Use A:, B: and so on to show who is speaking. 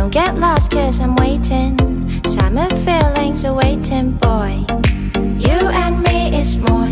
A: Don't get lost cause I'm waiting. Summer feelings are waiting, boy. You and me is more